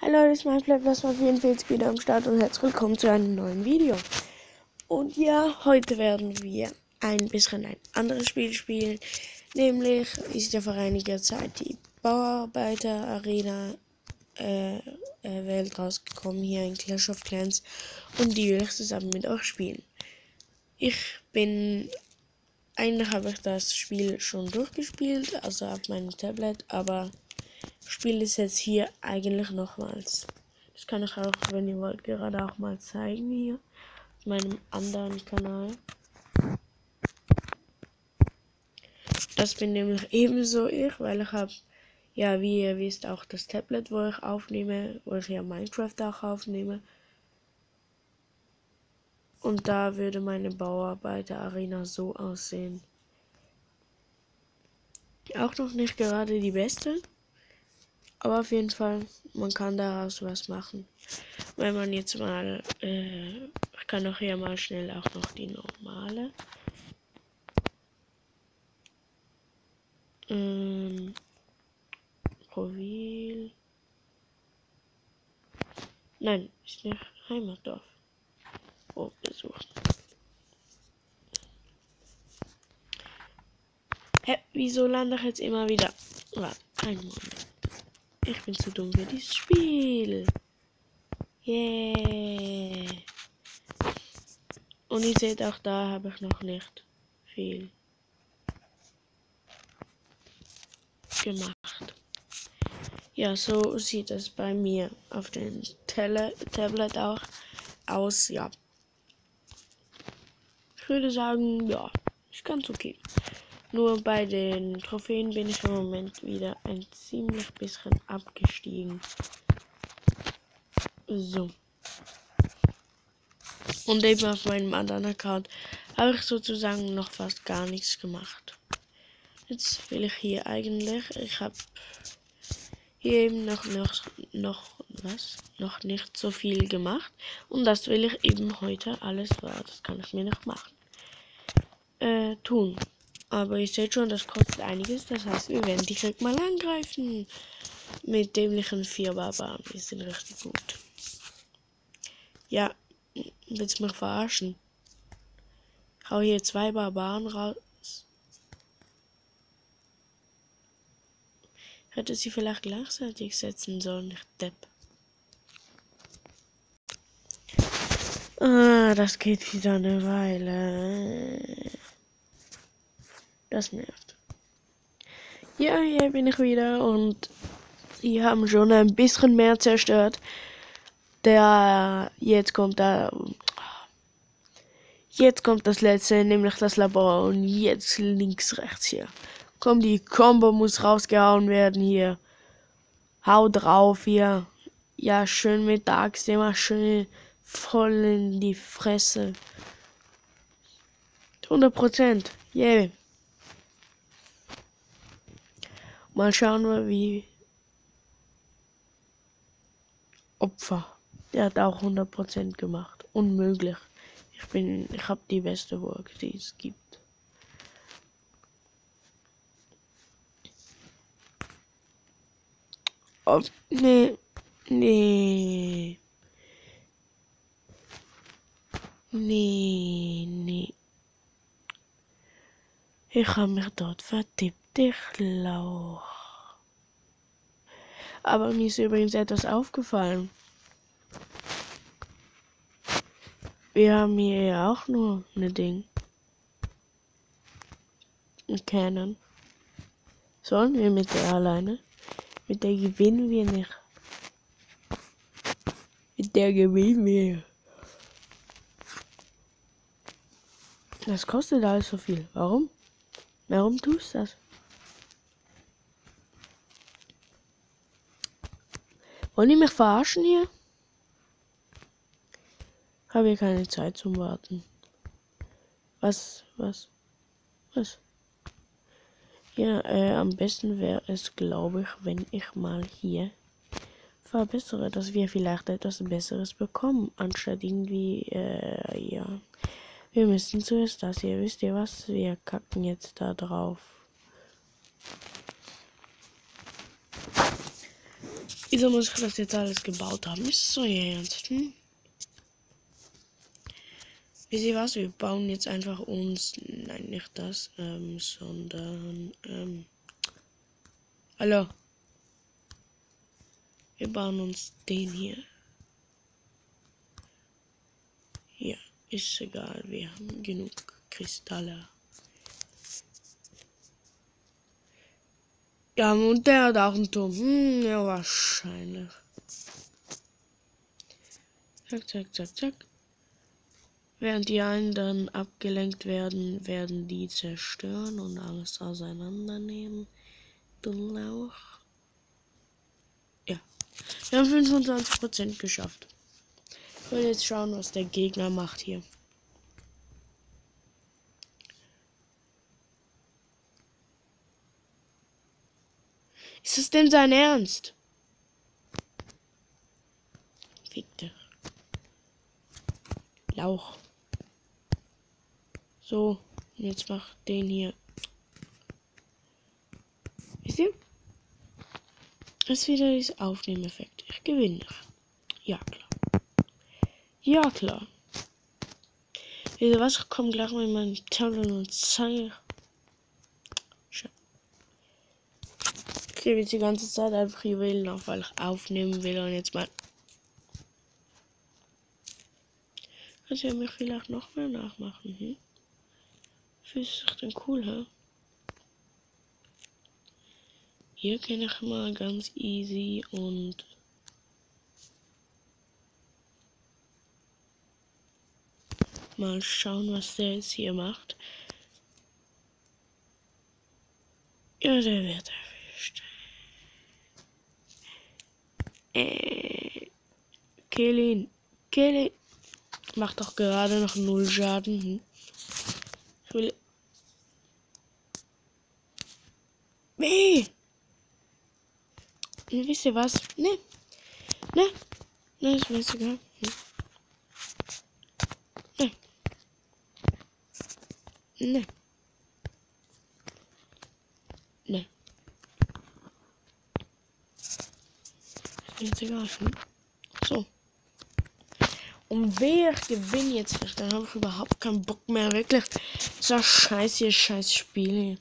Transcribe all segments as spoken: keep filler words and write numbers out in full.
Hey Leute, es ist mein Plasma vierundvierzig wieder am Start und herzlich willkommen zu einem neuen Video. Und ja, heute werden wir ein bisschen ein anderes Spiel spielen. Nämlich ist ja vor einiger Zeit die Bauarbeiter Arena äh, äh, Welt rausgekommen hier in Clash of Clans. Und die will ich zusammen mit euch spielen. Ich bin... Eigentlich habe ich das Spiel schon durchgespielt, also auf meinem Tablet, aber ich spiele es jetzt hier eigentlich nochmals. Das kann ich auch, wenn ihr wollt, gerade auch mal zeigen hier auf meinem anderen Kanal. Das bin nämlich ebenso ich, weil ich habe, ja wie ihr wisst, auch das Tablet, wo ich aufnehme, wo ich ja Minecraft auch aufnehme. Und da würde meine Bauarbeiter-Arena so aussehen. Auch noch nicht gerade die beste, aber auf jeden Fall, man kann daraus was machen. Wenn man jetzt mal, äh, ich kann auch hier mal schnell auch noch die normale. Ähm, Profil. Nein, ist nicht Heimatdorf. Oh, besucht. Hä, wieso lande ich jetzt immer wieder? Warte, einen Moment. Ich bin zu dumm für dieses Spiel. Yeah. Und ihr seht, auch da habe ich noch nicht viel gemacht. Ja, so sieht es bei mir auf dem Tele Tablet auch aus. Ja, ich würde sagen, ja, ist ganz okay. Nur bei den Trophäen bin ich im Moment wieder ein ziemlich bisschen abgestiegen. So. Und eben auf meinem anderen Account habe ich sozusagen noch fast gar nichts gemacht. Jetzt will ich hier eigentlich, ich habe hier eben noch, noch, noch, was? Noch nicht so viel gemacht. Und das will ich eben heute alles, das kann ich mir noch machen, äh, tun. Aber ihr seht schon, das kostet einiges. Das heißt, wir werden direkt mal angreifen. Mit dämlichen vier Barbaren. Die sind richtig gut. Ja, willst du mich verarschen? Ich hau hier zwei Barbaren raus. Hätte sie vielleicht gleichzeitig setzen sollen, ich Depp. Ah, das geht wieder eine Weile. Das nervt. Ja, hier bin ich wieder und sie haben schon ein bisschen mehr zerstört. Der, jetzt kommt da, jetzt kommt das letzte, nämlich das Labor und jetzt links, rechts hier. Komm, die Combo muss rausgehauen werden hier. Hau drauf hier. Ja, schön mit der Axt immer schön voll in die Fresse. hundert Prozent. Yeah. Mal schauen wir, wie Opfer. Der hat auch hundert Prozent gemacht. Unmöglich. Ich bin, ich habe die beste Burg, die es gibt. Oh, nee, nee. Nee, nee. Ich habe mich dort vertippt, ich Lauch. Aber mir ist übrigens etwas aufgefallen. Wir haben hier ja auch nur eine Ding. Ein Cannon. Sollen wir mit der alleine? Mit der gewinnen wir nicht. Mit der gewinnen wir. Das kostet alles so viel. Warum? Warum tust du das? Wollen die mich verarschen hier? Habe hier keine Zeit zum Warten. Was? Was? Was? Ja, äh, am besten wäre es, glaube ich, wenn ich mal hier verbessere, dass wir vielleicht etwas Besseres bekommen, anstatt irgendwie, äh, ja. Wir müssen zuerst das hier, wisst ihr was? Wir kacken jetzt da drauf. Wieso muss ich das jetzt alles gebaut haben? Ist so ernst, hm? Wisst ihr was? Wir bauen jetzt einfach uns. Nein, nicht das, ähm, sondern. Ähm. Hallo. Wir bauen uns den hier. Ja, ist egal. Wir haben genug Kristalle. Ja, und der hat auch einen Turm. Hm, ja, wahrscheinlich. Zack, zack, zack, zack. Während die anderen abgelenkt werden, werden die zerstören und alles auseinandernehmen. Du Lauch. Ja. Wir haben fünfundzwanzig Prozent geschafft. Ich will jetzt schauen, was der Gegner macht hier. Ist es denn sein Ernst? Fick dich. Lauch. So, jetzt mach den hier. Wisst ihr? Das ist wieder dieses Aufnehmeffekt. Ich gewinne. Ja, klar. Ja, klar. Wisst ihr was? Ich komme gleich mit meinem Tablet und zeige. Ich gebe jetzt die ganze Zeit einfach Juwelen auf, weil ich aufnehmen will und jetzt mal. Kannst du ja mich vielleicht noch mehr nachmachen, hm? Fühlst du dich denn cool, hä? Hier kann ich mal ganz easy und mal schauen, was der jetzt hier macht. Ja, der wird erwischt. Äh, kill ihn. Kill ihn. Macht doch gerade noch null Schaden. Hm? Ich will. Nee. Wisst ihr was? Nee. Nee. Nee, ist mir jetzt egal. Hm. Nee. Nee. Nee. Ist mir jetzt egal. Hm. So. Und wer gewinnt jetzt nicht? Dann habe ich überhaupt keinen Bock mehr. Wirklich. So scheiß hier, scheiß Spiel hier.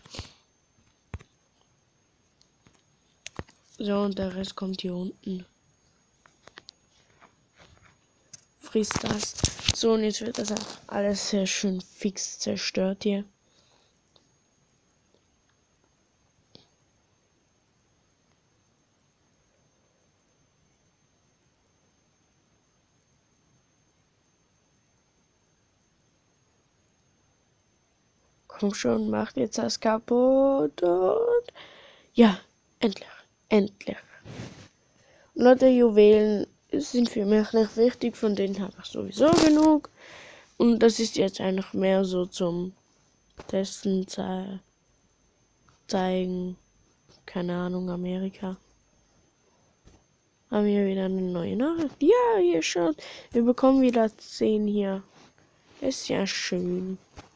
So, und der Rest kommt hier unten. Frisst das. So, und jetzt wird das einfach alles sehr schön fix zerstört hier. Komm schon, macht jetzt das kaputt und ja, endlich, endlich. Leute, Juwelen sind für mich nicht wichtig, von denen habe ich sowieso genug. Und das ist jetzt einfach mehr so zum Testen, ze zeigen, keine Ahnung, Amerika. Haben wir wieder eine neue Nachricht? Ja, hier schaut, wir bekommen wieder zehn hier. Das ist ja schön.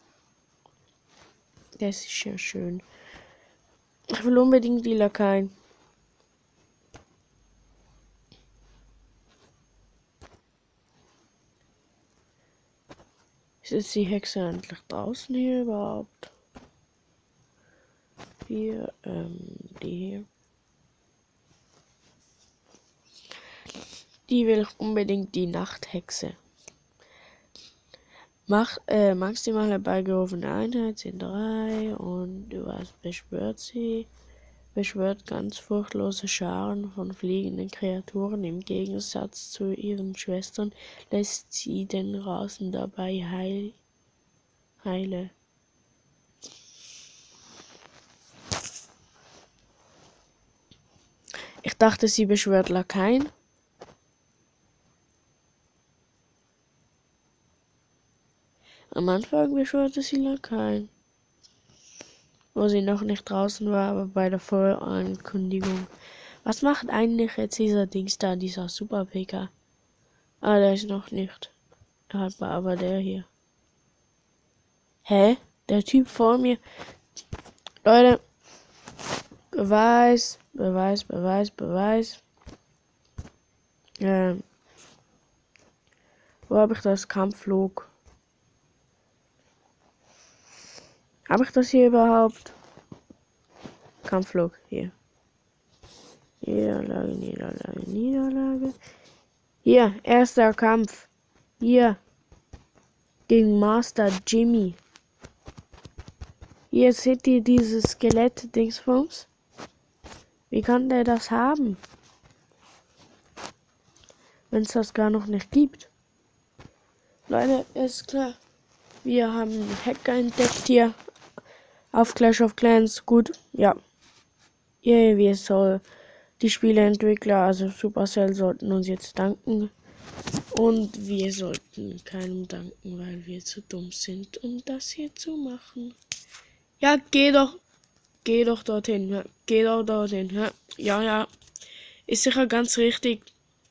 Das ist ja schön. Ich will unbedingt die Lakaien. Ist jetzt die Hexe endlich draußen hier überhaupt? Hier, ähm, die hier. Die will ich unbedingt, die Nachthexe. Mach, äh, maximal herbeigerufene Einheit sind drei und du hast beschwört sie. Beschwört ganz furchtlose Scharen von fliegenden Kreaturen. Im Gegensatz zu ihren Schwestern lässt sie den Rasen dabei heil heile. Ich dachte, sie beschwört Lakaien. Am Anfang beschwörte sie Lakaien, wo sie noch nicht draußen war, aber bei der Vorankündigung. Was macht eigentlich jetzt dieser Dings da, dieser Super P K? Ah, der ist noch nicht. Hat war aber der hier. Hä? Der Typ vor mir. Leute. Beweis, Beweis, Beweis, Beweis. Ähm, wo habe ich das? Kampfflug. Habe ich das hier überhaupt? Kampfflug, hier. Niederlage, Niederlage, Niederlage. Hier, erster Kampf. Hier. Gegen Master Jimmy. Hier seht ihr dieses Skelett-Dingsbums. Wie kann der das haben? Wenn es das gar noch nicht gibt. Leute, ist klar. Wir haben einen Hacker entdeckt hier. Auf Clash of Clans. Gut, ja. Yeah, wir soll die Spieleentwickler, also Supercell, sollten uns jetzt danken. Und wir sollten keinem danken, weil wir zu dumm sind, um das hier zu machen. Ja, geh doch. Geh doch dorthin. Ja. Geh doch dorthin. Ja, ja. ja. Ist sicher ganz richtig.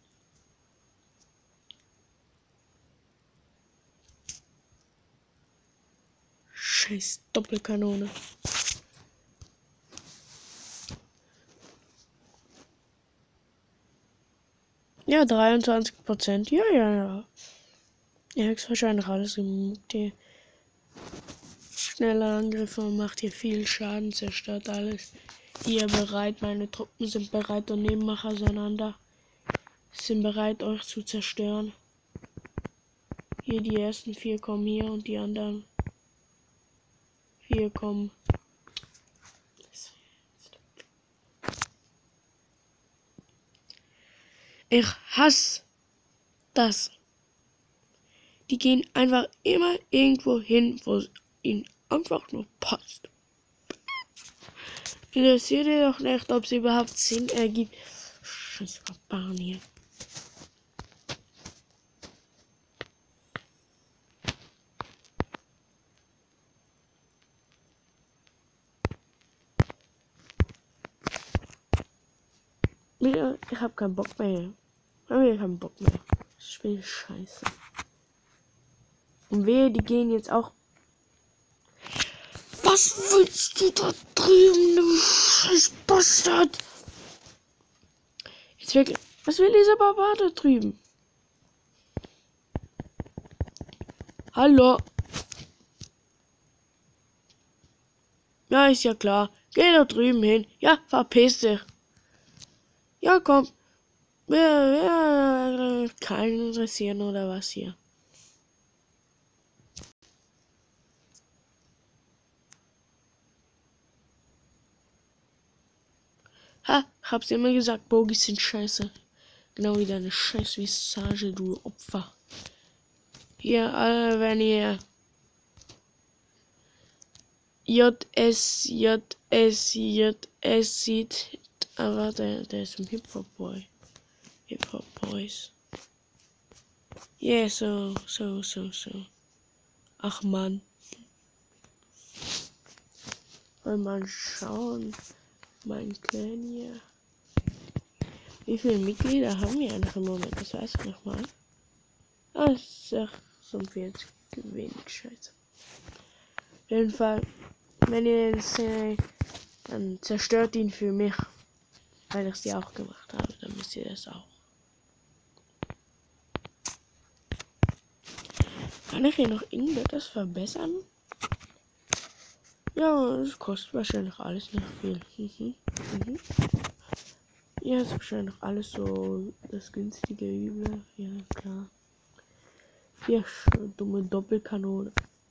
Scheiß Doppelkanone. Ja, dreiundzwanzig Prozent. Ja, ja, ja. Ja, ist wahrscheinlich alles im die schneller Angriff und macht hier viel Schaden, zerstört alles. Ihr bereit, meine Truppen sind bereit und nehmen mich auseinander. Sind bereit, euch zu zerstören. Hier die ersten vier kommen hier und die anderen vier kommen. Ich hasse das. Die gehen einfach immer irgendwo hin, wo es ihnen einfach nur passt. Interessiert ihr doch nicht, ob es überhaupt Sinn ergibt. Scheiß Barbaren hier. Ich hab keinen Bock mehr. Ich hab keinen Bock mehr. Das Spiel ist scheiße. Und wehe, die gehen jetzt auch. Was willst du da drüben, du scheiß Bastard? Jetzt wirklich. Was will dieser Barbar da drüben? Hallo? Ja, ist ja klar. Geh da drüben hin. Ja, verpiss dich. Ja, komm. Ja, ja, keinen interessieren oder was hier. Ha, hab's immer gesagt, Bogis sind scheiße. Genau wie deine scheiß Visage, du Opfer. Hier, alle, wenn ihr J S, J S, J S sieht. Aber der, der ist ein Hip-Hop-Boy. Hip-Hop-Boys. Yeah, so, so, so, so. Ach man. Mal mal schauen. Mein Clan hier. Wie viele Mitglieder haben wir eigentlich im Moment? Das weiß ich noch mal. Ah, sechsundvierzig. Wenig Scheiße. Auf jeden Fall, wenn ihr den seht, dann zerstört ihn für mich. Weil ich sie auch gemacht habe. Dann müsst ihr das auch. Kann ich hier noch irgendetwas verbessern? Ja, es kostet wahrscheinlich alles nicht viel. Mhm. Mhm. Ja, ist wahrscheinlich alles so das günstige Üble. Ja, klar. Hier, dumme Doppelkanone.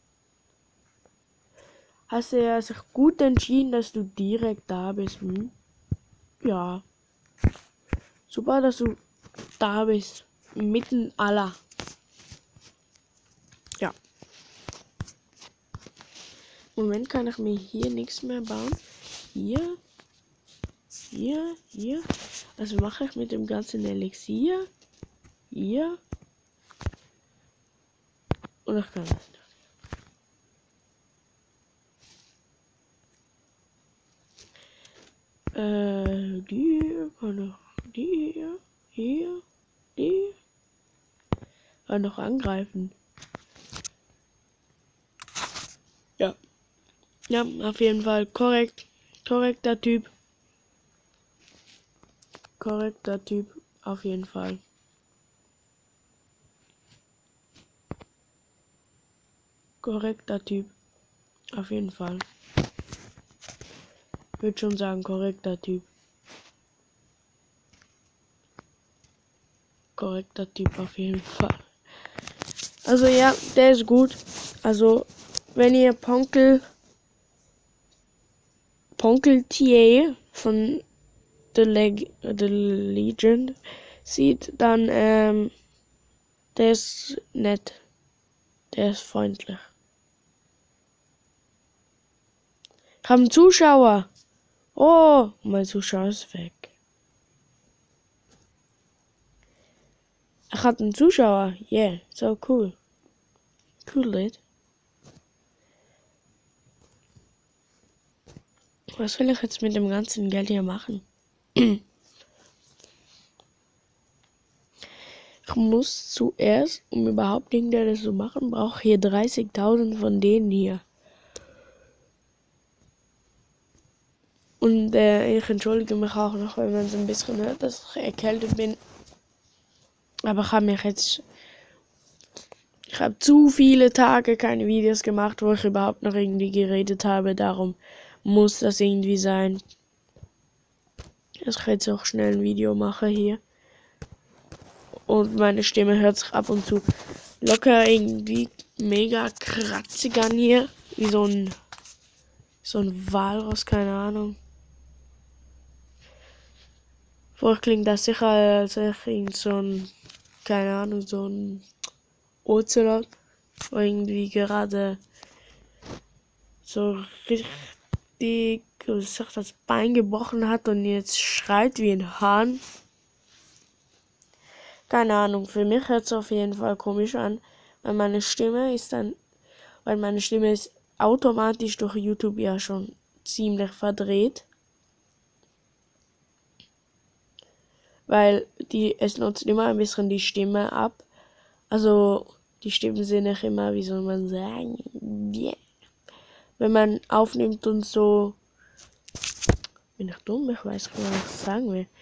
Hast du ja sich gut entschieden, dass du direkt da bist, hm? Ja. Super, dass du da bist. Mitten aller. Ja. Im Moment kann ich mir hier nichts mehr bauen. Hier. Hier. Hier. Also mache ich mit dem ganzen Elixier. Hier. Und ich kann das nicht. Äh, die kann ich. Die hier. Hier. Die. Kann noch angreifen. Ja. Ja, auf jeden Fall korrekt. Korrekter Typ. Korrekter Typ. Auf jeden Fall. korrekter Typ. Auf jeden Fall. Ich würde schon sagen, korrekter Typ. Korrekter Typ auf jeden Fall. Also ja, der ist gut. Also, wenn ihr Ponkel Ponkel T A von The, Leg The Legend sieht, dann ähm, der ist nett. Der ist freundlich. Ich habe einen Zuschauer. Oh, mein Zuschauer ist weg. Ich hatte einen Zuschauer. Yeah, so cool. Cool, Lit. Was will ich jetzt mit dem ganzen Geld hier machen? Ich muss zuerst, um überhaupt irgendetwas zu machen, brauche ich hier dreißigtausend von denen hier. Und äh, ich entschuldige mich auch noch, wenn man es ein bisschen hört, dass ich erkältet bin. Aber ich habe mich jetzt... Ich habe zu viele Tage keine Videos gemacht, wo ich überhaupt noch irgendwie geredet habe. Darum muss das irgendwie sein. Dass ich jetzt auch schnell ein Video mache hier. Und meine Stimme hört sich ab und zu locker irgendwie mega kratzig an hier. Wie so ein... So ein Walross, keine Ahnung. Vorher klingt das sicher, als ich irgend so ein... Keine Ahnung, so ein... Ocelot, wo irgendwie gerade so richtig sich das Bein gebrochen hat und jetzt schreit wie ein Hahn. Keine Ahnung, für mich hört es auf jeden Fall komisch an, weil meine Stimme ist dann, weil meine Stimme ist automatisch durch YouTube ja schon ziemlich verdreht. Weil die, es nutzt immer ein bisschen die Stimme ab. Also, die Stimmen sind nicht immer, wie soll man sagen, yeah. Wenn man aufnimmt und so, bin ich dumm, ich weiß nicht, was ich sagen will.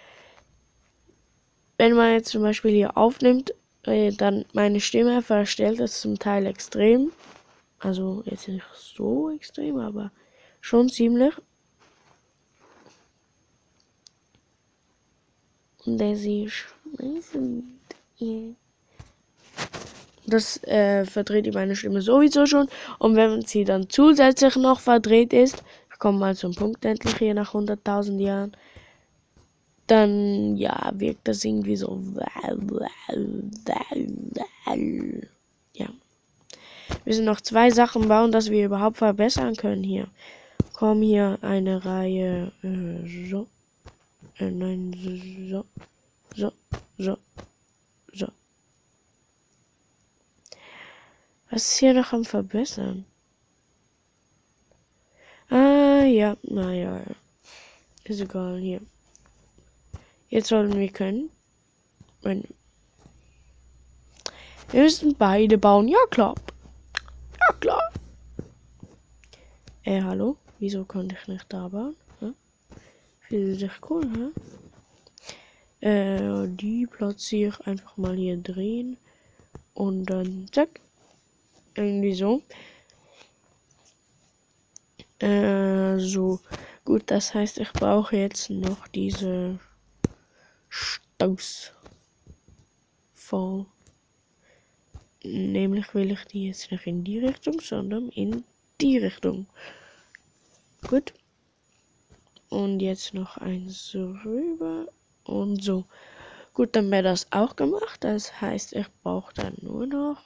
Wenn man jetzt zum Beispiel hier aufnimmt, äh, dann meine Stimme verstellt es zum Teil extrem. Also, jetzt nicht so extrem, aber schon ziemlich. Und der sie schmeißen, yeah. Das äh, verdreht meine Stimme sowieso schon. Und wenn sie dann zusätzlich noch verdreht ist, ich komme mal zum Punkt endlich hier nach hunderttausend Jahren, dann ja, wirkt das irgendwie so. Ja. Wir müssen noch zwei Sachen bauen, dass wir überhaupt verbessern können hier. Komm hier eine Reihe. Äh, so. Äh, nein, so. So. So. So. Was ist hier noch am Verbessern? Ah, ja, naja. Ist egal, hier. Jetzt sollen wir können. Wenn wir müssen beide bauen. Ja, klar. Ja, klar. Äh, hallo? Wieso konnte ich nicht da bauen? Hm? Finde ich cool, hä? Äh, die platziere ich einfach mal hier drehen. Und dann zack. Irgendwie so. Äh, so. Gut, das heißt, ich brauche jetzt noch diese Stoßfall. Nämlich will ich die jetzt nicht in die Richtung, sondern in die Richtung. Gut. Und jetzt noch eins rüber und so. Gut, dann wäre das auch gemacht. Das heißt, ich brauche dann nur noch...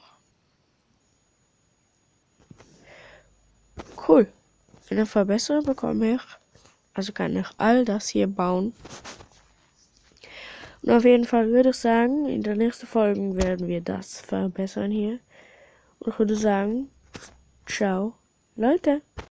Cool. Wenn ich verbessere, bekomme ich... Also kann ich all das hier bauen. Und auf jeden Fall würde ich sagen, in der nächsten Folge werden wir das verbessern hier. Und ich würde sagen, ciao, Leute.